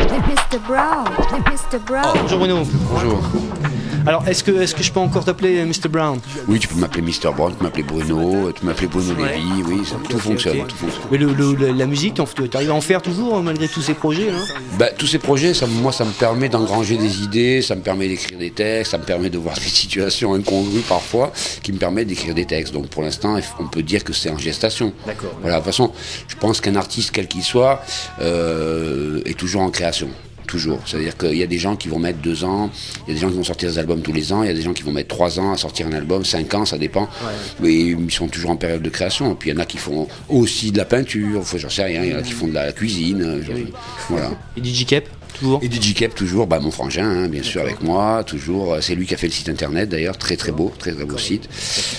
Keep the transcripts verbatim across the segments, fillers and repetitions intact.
mister Brown, mister Brown. Oh, bonjour Bruno. Bonjour. Alors, est-ce que, est-ce que je peux encore t'appeler mister Brown? Oui, tu peux m'appeler mister Brown, tu peux m'appeler Bruno, tu peux m'appeler Bruno Ouais. Lévy, oui, ça, Ok, tout, ok, fonctionne, ok. tout fonctionne. Mais le, le- la musique, tu arrives à en faire toujours malgré tous ces projets là? Bah, tous ces projets, ça, moi, ça me permet d'engranger des idées, ça me permet d'écrire des textes, ça me permet de voir des situations incongrues parfois, qui me permettent d'écrire des textes. Donc pour l'instant, on peut dire que c'est en gestation. D'accord. Voilà, de toute façon, je pense qu'un artiste, quel qu'il soit, euh, est toujours en création. Toujours. C'est-à-dire qu'il y a des gens qui vont mettre deux ans, il y a des gens qui vont sortir des albums tous les ans, il y a des gens qui vont mettre trois ans à sortir un album, cinq ans, ça dépend. Ouais. Mais ils sont toujours en période de création. Et puis il y en a qui font aussi de la peinture, enfin, j'en sais rien, il y en a qui font de la cuisine. Genre, oui. Voilà. Et D J Cap toujours? Et D J Cap toujours, bah, mon frangin, hein, bien sûr, avec moi, toujours. C'est lui qui a fait le site internet d'ailleurs, très très beau, très très beau site.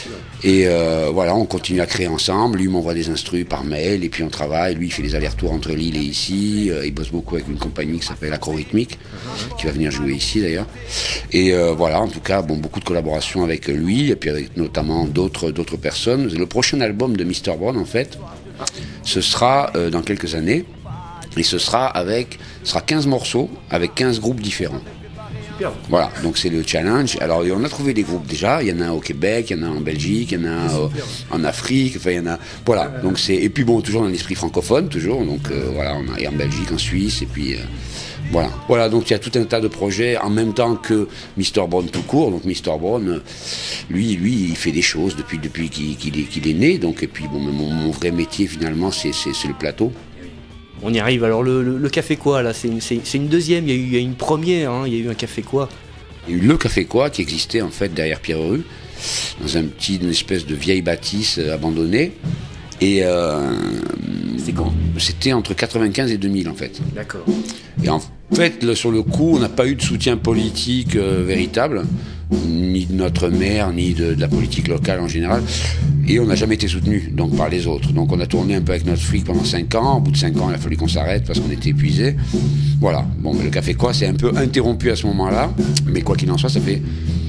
Et euh, voilà, on continue à créer ensemble. Lui m'envoie des instrus par mail et puis on travaille. Lui il fait les allers-retours entre Lille et ici. Euh, il bosse beaucoup avec une compagnie qui s'appelle Acrorhythmique, qui va venir jouer ici d'ailleurs. Et euh, voilà, en tout cas, bon, beaucoup de collaborations avec lui et puis avec notamment d'autres d'autres personnes. Le prochain album de mister Brown, en fait, ce sera euh, dans quelques années. Et ce sera avec, ce sera quinze morceaux avec quinze groupes différents. Voilà, donc c'est le challenge. Alors on a trouvé des groupes déjà, il y en a un au Québec, il y en a un en Belgique, il y en a un euh, en Afrique, enfin il y en a, voilà. Donc c'est, et puis bon, toujours dans l'esprit francophone, toujours, donc euh, voilà, on a, et en Belgique, en Suisse, et puis euh, voilà. Voilà, donc il y a tout un tas de projets en même temps que mister Brown tout court. Donc mister Brown, euh, lui, lui, il fait des choses depuis, depuis qu'il, qu'il est, qu'il est né, donc et puis bon, mon, mon vrai métier finalement, c'est, c'est, c'est le plateau. On y arrive. Alors le, le, le Café Quoi là, c'est une, c'est, c'est une deuxième. Il y a eu, il y a eu une première. Hein. Il y a eu un Café Quoi. Il y a eu le Café Quoi qui existait en fait derrière Pierre-Rue, dans un petit, une espèce de vieille bâtisse euh, abandonnée. Et euh, c'est quand? C'était entre quatre-vingt-quinze et deux mille en fait. D'accord. Et en fait, là, sur le coup, on n'a pas eu de soutien politique euh, véritable, ni de notre maire, ni de, de la politique locale en général. Et on n'a jamais été soutenu donc par les autres. Donc on a tourné un peu avec notre fric pendant cinq ans. Au bout de cinq ans, il a fallu qu'on s'arrête parce qu'on était épuisés. Voilà. Bon, mais le Café Quoi, c'est un peu interrompu à ce moment-là. Mais quoi qu'il en soit, ça fait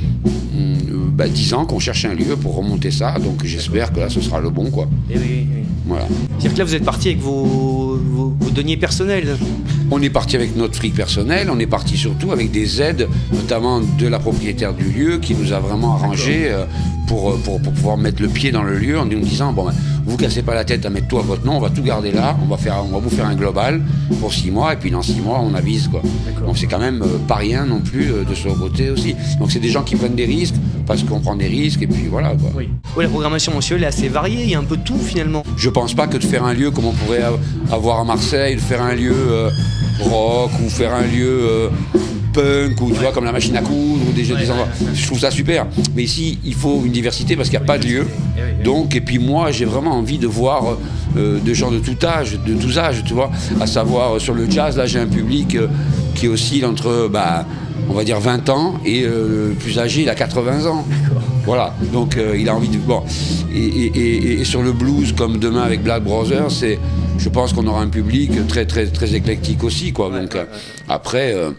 hum, bah, dix ans qu'on cherche un lieu pour remonter ça. Donc j'espère que là, ce sera le bon, quoi. Et oui, oui. Voilà. C'est-à-dire que là, vous êtes parti avec vos, vos, vos deniers personnels. On est parti avec notre fric personnel, on est parti surtout avec des aides, notamment de la propriétaire du lieu, qui nous a vraiment arrangé euh, pour, pour, pour pouvoir mettre le pied dans le lieu en nous disant, bon, ben, vous cassez pas la tête à mettre tout à votre nom, on va tout garder là, on va, faire, on va vous faire un global pour six mois, et puis dans six mois, on avise, quoi. Donc c'est quand même euh, pas rien non plus euh, de son côté aussi. Donc c'est des gens qui prennent des risques, parce qu'on prend des risques, et puis voilà, quoi. Oui. Oui, la programmation mensuelle est assez variée, il y a un peu de tout finalement. Je pense pas que de faire un lieu comme on pourrait avoir à Marseille, de faire un lieu euh, rock, ou faire un lieu euh, punk, ou tu vois, comme la machine à coudre, ou des jeux, des endroits. Je trouve ça super. Mais ici, il faut une diversité parce qu'il n'y a pas de lieu. Donc, et puis moi, j'ai vraiment envie de voir euh, des gens de tout âge, de tous âges, tu vois. À savoir, euh, sur le jazz, là, j'ai un public euh, qui oscille entre, bah, on va dire vingt ans, et euh, le plus âgé, il a quatre-vingts ans. Voilà, donc euh, il a envie de... Bon, et, et, et, et sur le blues, comme demain avec Black Brothers, c'est, je pense qu'on aura un public très, très, très éclectique aussi, quoi. Donc euh, après, euh,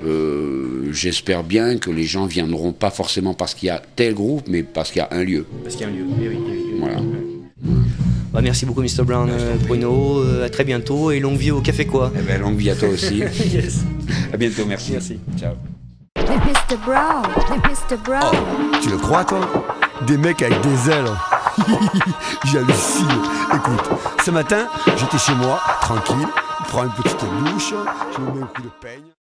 euh, j'espère bien que les gens viendront pas forcément parce qu'il y a tel groupe, mais parce qu'il y a un lieu. Parce qu'il y a un lieu, oui, oui, oui, oui. Voilà. Bah, merci beaucoup mister Brown, euh, Bruno, euh, à très bientôt et longue vie au Café Quoi. Eh ben, longue vie à toi aussi. Yes. À bientôt, merci. Merci. Ciao. mister Brown, mister Brown. Oh, tu le crois, toi? Des mecs avec des ailes. J'hallucine. Écoute, ce matin, j'étais chez moi, tranquille, je prends une petite douche, je me mets un coup de peigne.